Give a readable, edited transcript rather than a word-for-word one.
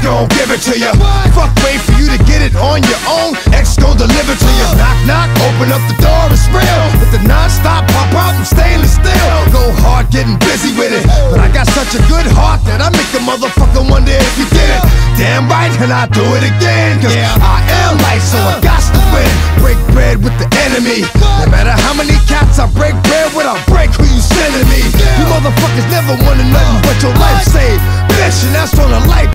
gon' give it to you. Fuck, wait for you to get it on your own. X gon' deliver to you. Knock, knock, open up the door, it's real. With the non-stop pop out and stainless steel. Go hard, getting busy with it. But I got such a good heart that I make a motherfucker wonder if you did it. Damn right, and I do it again. Cause I am light, so I got to win. Break bread with the enemy. No matter how many cats I break bread with, I'll break who you sending me. You motherfuckers never wanted nothing but your life saved. Bitch, and that's on a life.